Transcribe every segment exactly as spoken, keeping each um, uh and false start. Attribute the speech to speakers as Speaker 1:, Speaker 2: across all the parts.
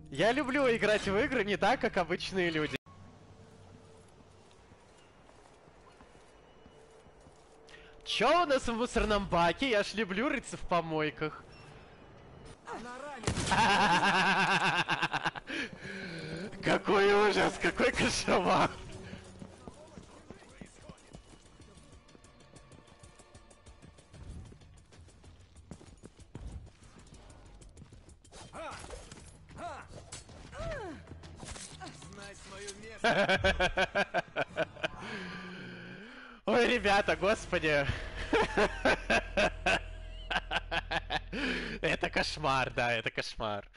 Speaker 1: Я люблю играть в игры не так, как обычные люди. Чё у нас в мусорном баке? Я ж люблю рыться в помойках. Какой ужас, какой кошмар.
Speaker 2: Знать свое место.
Speaker 1: Ой, ребята, господи. Это кошмар, да, это кошмар.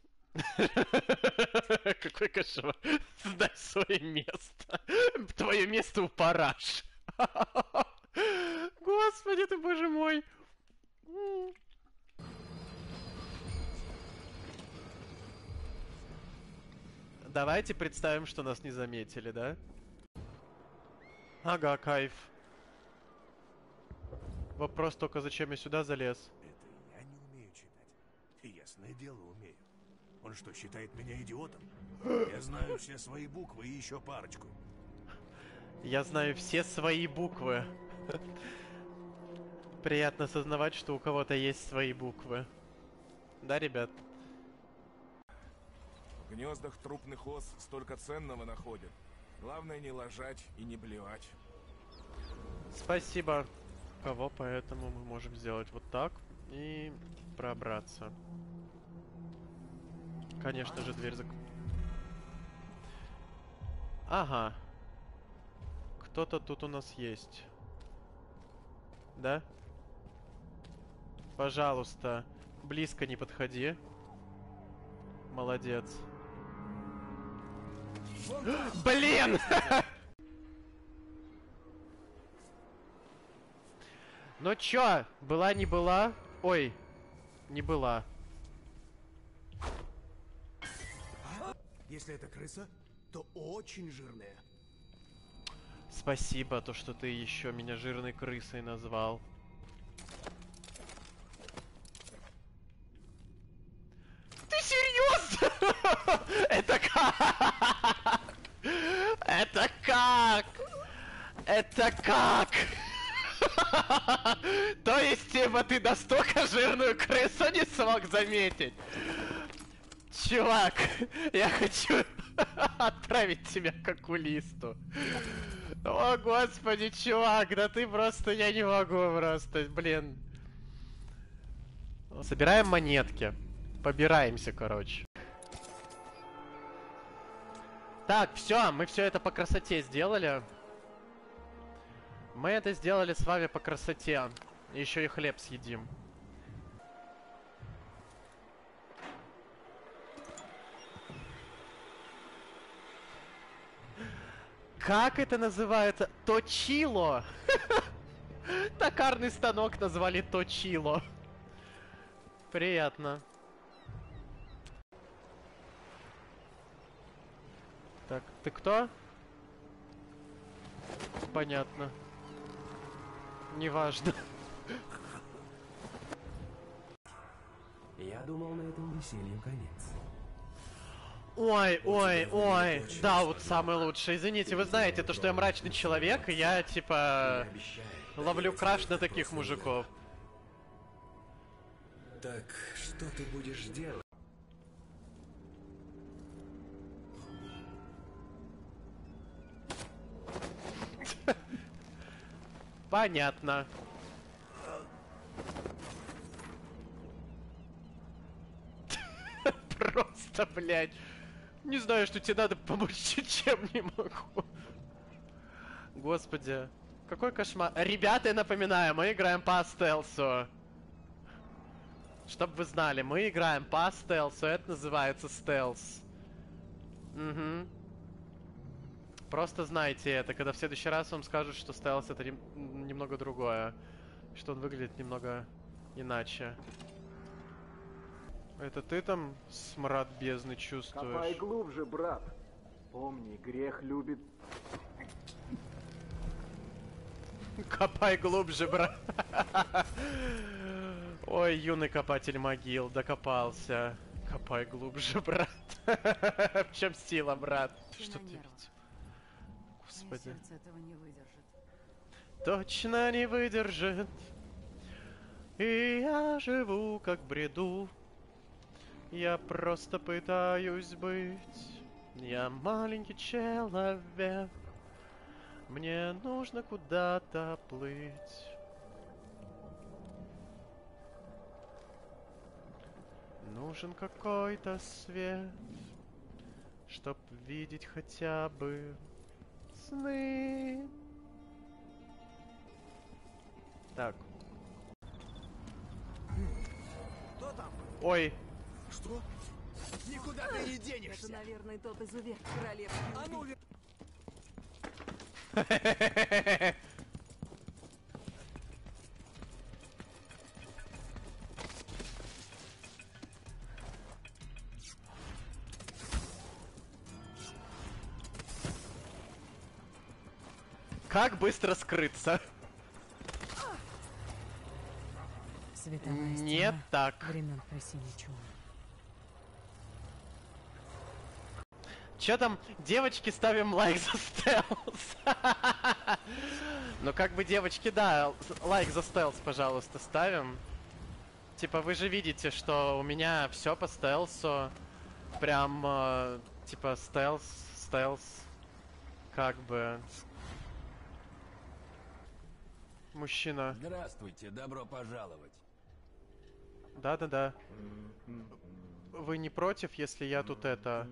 Speaker 1: Какой кошмар. Сдай свое место. Твое место у параш. Господи ты, боже мой. Давайте представим, что нас не заметили, да? Ага, кайф. Вопрос только, зачем я сюда залез?
Speaker 2: Это я не умею читать. И ясное дело умею. Он что, считает меня идиотом? Я знаю все свои буквы и еще парочку.
Speaker 1: Я знаю все свои буквы. Приятно осознавать, что у кого-то есть свои буквы. Да, ребят?
Speaker 3: В гнездах трупных ос столько ценного находят. Главное не ложать и не блевать.
Speaker 1: Спасибо. Кого, поэтому мы можем сделать вот так и пробраться. Конечно же, дверь зак... Ага. Кто-то тут у нас есть. Да? Пожалуйста, близко не подходи. Молодец. Блин! Ну чё, была не была? Ой, не была.
Speaker 2: Если это крыса, то очень жирная.
Speaker 1: Спасибо, то, что ты еще меня жирной крысой назвал. Ты серьезно? Это как? Это как? Это как? То есть, типа, ты настолько жирную крысу не смог заметить? Чувак, я хочу отправить тебя к окулисту. О, господи, чувак, да ты просто, я не могу просто, блин. Собираем монетки. Побираемся, короче. Так, все, мы все это по красоте сделали. Мы это сделали с вами по красоте. Еще и хлеб съедим. Как это называется? Точило! Токарный станок назвали точило. Приятно. Так, ты кто? Понятно. Неважно.
Speaker 4: Я думал, на этом веселью конец.
Speaker 1: Ой, ой, ой. Да, вот самый лучший. Извините, вы знаете, то, что я мрачный человек, и я, типа, ловлю краш на таких мужиков.
Speaker 4: Так, что ты будешь делать?
Speaker 1: Понятно. Просто, блядь. Не знаю, что тебе надо помочь, чем не могу. Господи. Какой кошмар. Ребята, я напоминаю, мы играем по стелсу. Чтоб вы знали, мы играем по стелсу. Это называется стелс. Угу. Просто знайте это, когда в следующий раз вам скажут, что стелс это нем немного другое. Что он выглядит немного иначе. Это ты там смрад бездны чувствуешь?
Speaker 5: Копай глубже, брат. Помни, грех любит...
Speaker 1: Копай глубже, брат. Ой, юный копатель могил, докопался. Копай глубже, брат. В чем сила, брат?
Speaker 6: Ты
Speaker 1: Что
Speaker 6: на
Speaker 1: ты
Speaker 6: нервах.
Speaker 1: видел?
Speaker 6: Моё
Speaker 1: Господи.
Speaker 6: сердце этого не выдержит.
Speaker 1: Точно не выдержит. И я живу как в бреду. Я просто пытаюсь быть. Я маленький человек. Мне нужно куда-то плыть. Нужен какой-то свет, чтоб видеть хотя бы сны. Так.
Speaker 2: Кто там?
Speaker 1: Ой.
Speaker 2: Что? Никуда ты не
Speaker 6: Это,
Speaker 2: денешься!
Speaker 6: наверное, тот изувер королевский.
Speaker 2: А ну,
Speaker 6: убийца.
Speaker 1: Как быстро скрыться?
Speaker 6: Световая
Speaker 1: Не
Speaker 6: стена
Speaker 1: так.
Speaker 6: времен Красивой чумы.
Speaker 1: Чё там, девочки, ставим лайк за стелс. Ну как бы, девочки, да, лайк за стелс, пожалуйста, ставим. Типа, вы же видите, что у меня все по стелсу. Прям, э, типа, стелс, стелс. Как бы. Мужчина.
Speaker 7: Здравствуйте, добро пожаловать.
Speaker 1: Да-да-да. Вы не против, если я тут это...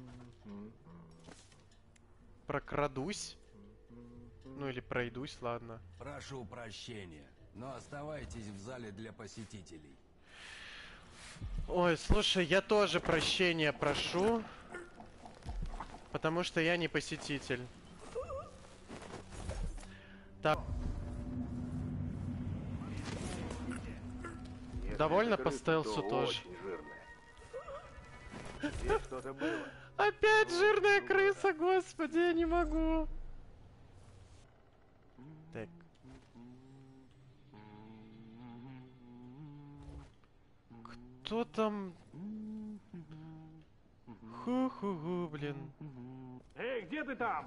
Speaker 1: прокрадусь? Ну или пройдусь, ладно.
Speaker 7: Прошу прощения, но оставайтесь в зале для посетителей.
Speaker 1: Ой, слушай, я тоже прощения прошу. Потому что я не посетитель. Так. Довольно по стелсу тоже.
Speaker 5: Здесь что-то было.
Speaker 1: Опять жирная крыса, господи, я не могу. Так. Кто там? Ху-ху-ху, блин.
Speaker 5: Эй, где ты там?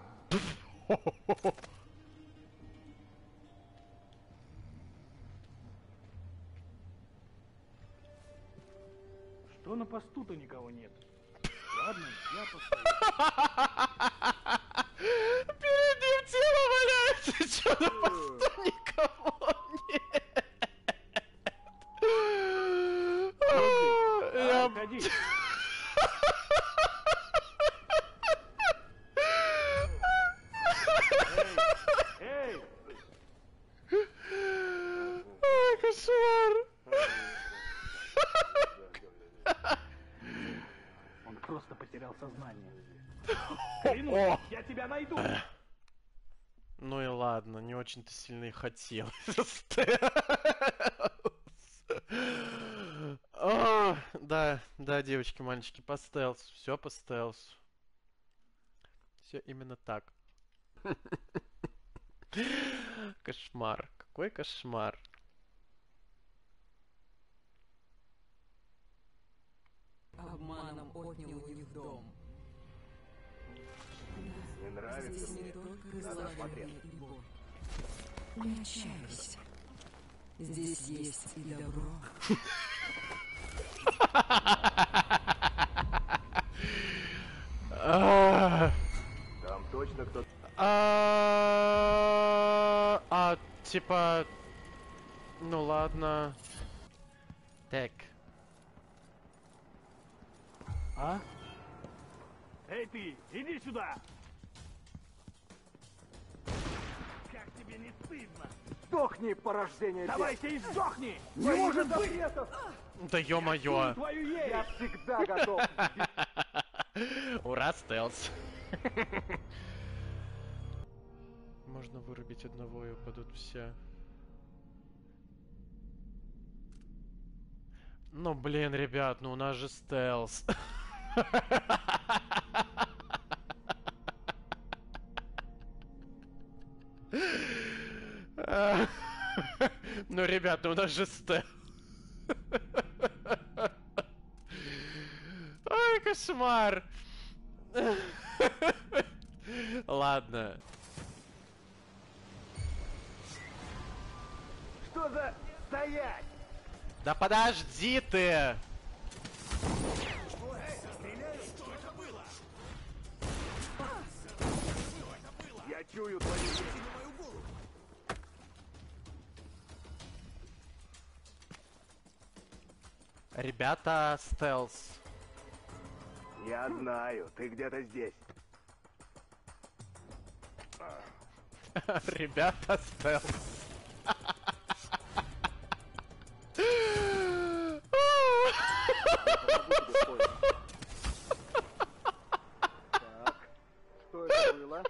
Speaker 5: Что на посту-то никого нет? Ладно, я постою.
Speaker 1: Перед ним тело валяется, чё на посту никого нет. Я...
Speaker 5: Ходи. Эй!
Speaker 1: Ой, кошмар.
Speaker 5: Он просто потерял сознание. Клянусь, я тебя найду!
Speaker 1: Ну и ладно, не очень-то сильно и хотел. О, да, да, девочки, мальчики, по стелсу. Все по стелсу. Все именно так. Кошмар. Какой кошмар.
Speaker 6: Обманом отнял у них дом.
Speaker 5: Не нравится
Speaker 6: Здесь не
Speaker 5: мне.
Speaker 6: только
Speaker 5: Надо
Speaker 6: зловоние
Speaker 5: смотреть.
Speaker 6: и боль. Не отчаивайся. Здесь есть и добро.
Speaker 1: А,
Speaker 5: Там точно кто-то...
Speaker 1: а, а, типа... Ну ладно. Так.
Speaker 5: А? Эй ты, иди сюда! Как тебе не стыдно? Сдохни, порождение! Давайте и сдохни! Не может быть!
Speaker 1: Да ё-моё.
Speaker 5: Твою ересь! Я всегда готов!
Speaker 1: Ура, стелс. Можно вырубить одного и упадут все. Ну блин, ребят, ну у нас же стелс. Ну, ребят, ну у нас же стелс. кошмар! Ладно.
Speaker 5: Что за... Стоять!
Speaker 1: Да подожди ты!
Speaker 5: Я чую твою...
Speaker 1: Ребята, стелс.
Speaker 5: Я знаю, ты где-то здесь.
Speaker 1: Ребята, стелс.
Speaker 5: Так, что это было?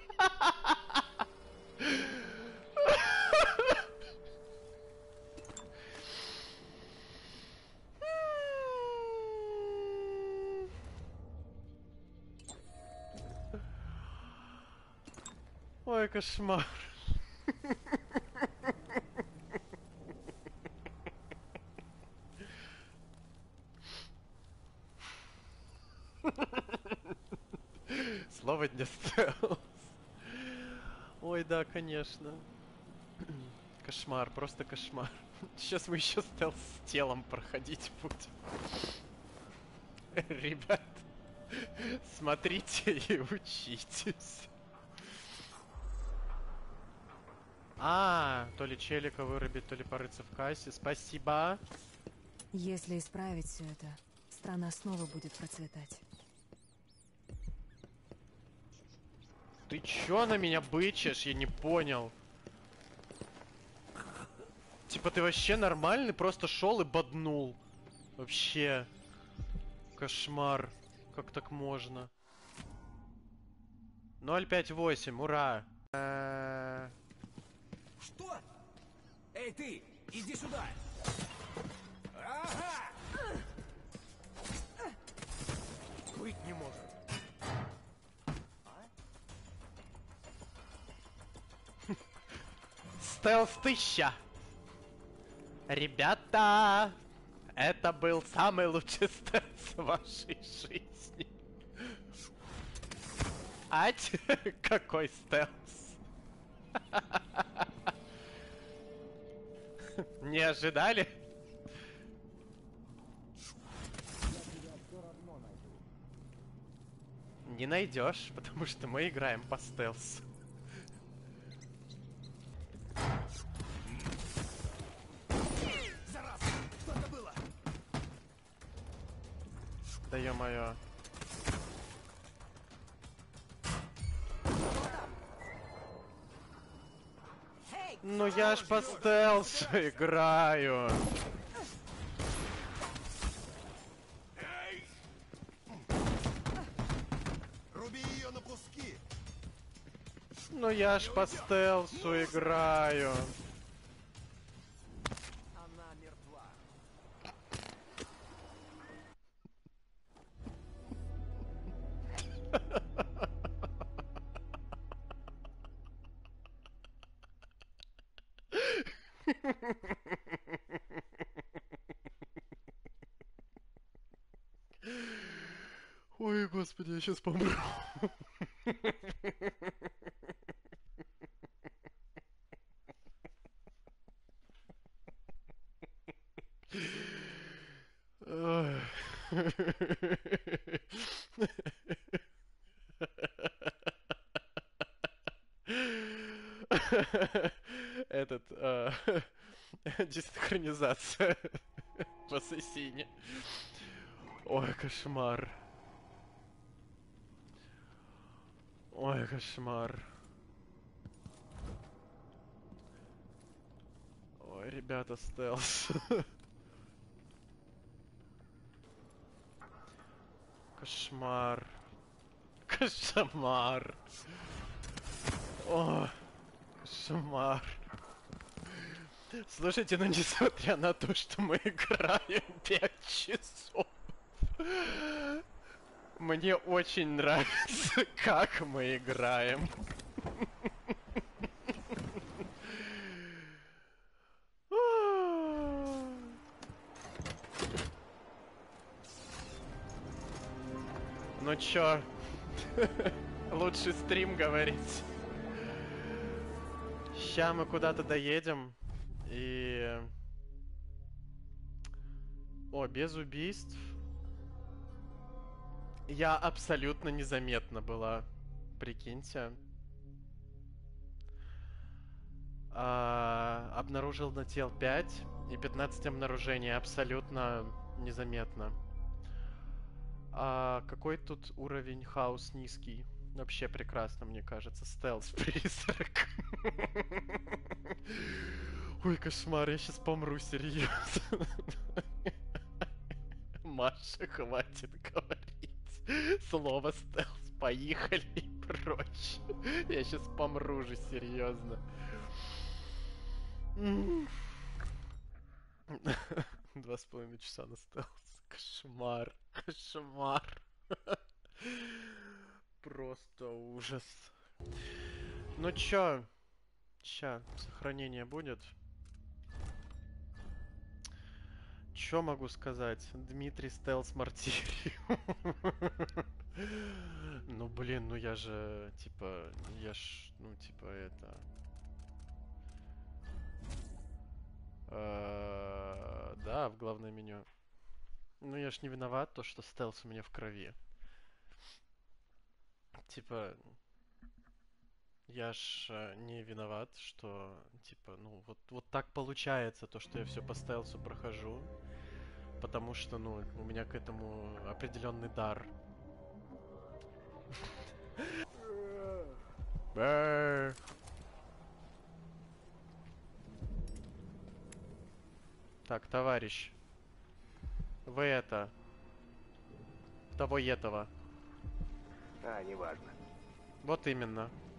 Speaker 1: Ой, кошмар. Слово дня стелс. Ой, да, конечно. Кошмар, просто кошмар. Сейчас мы еще стелс с телом проходить будем. Ребят, смотрите и учитесь. А, то ли челика вырубить, то ли порыться в кассе. Спасибо.
Speaker 6: Если исправить все это, страна снова будет процветать.
Speaker 1: Ты чё на меня бычишь? Я не понял. Типа ты вообще нормальный? Просто шел и боднул. Вообще. Кошмар. Как так можно? ноль пять восемь, ура. Э-э-
Speaker 7: Что? Эй, ты, иди сюда! Ага!
Speaker 2: Быть не может.
Speaker 1: Стелс тысяча. Ребята, это был самый лучший стелс в вашей жизни. Ать, какой стелс. Не ожидали? Не найдешь, потому что мы играем по стелсу. Да ё-моё. Ну я ж по стелсу играю.
Speaker 2: Руби ее на куски.
Speaker 1: Ну я ж по стелсу играю.
Speaker 5: Она мертва.
Speaker 1: Ой, господи, я сейчас помру. Ой. Этот, э, десинхронизация в Ассасине. Ой, кошмар. Ой, кошмар. Ой, ребята, стелс. Кошмар. Кошмар. О, кошмар. Слушайте, ну несмотря на то, что мы играем пять часов, мне очень нравится, как мы играем. Ну чё? Лучший стрим говорить. Ща мы куда-то доедем. И... О, без убийств. Я абсолютно незаметна была. Прикиньте. А, обнаружил на тел пять и пятнадцать обнаружений. Абсолютно незаметно. А какой тут уровень хаос низкий? Вообще прекрасно, мне кажется. Стелс-призрак. Ой, кошмар, я сейчас помру, серьезно. Маша, хватит говорить. Слово стелс, поехали и прочь. Я сейчас помру же, серьезно. Два с половиной часа на стелс. Кошмар, кошмар. Просто ужас. Ну чё? Ща, сохранение будет. Чё могу сказать? Дмитрий Стелс Мартириум. Ну блин, ну я же, типа, я ж, ну типа это... Э, да, в главное меню. Ну я ж не виноват, то что стелс у меня в крови. Типа, я ж э, не виноват, что, типа, ну, вот, вот так получается, то, что я все по стелсу прохожу. Потому что, ну, у меня к этому определенный дар. Так, товарищ. Вы это... Того и этого.
Speaker 5: А, неважно.
Speaker 1: Вот именно.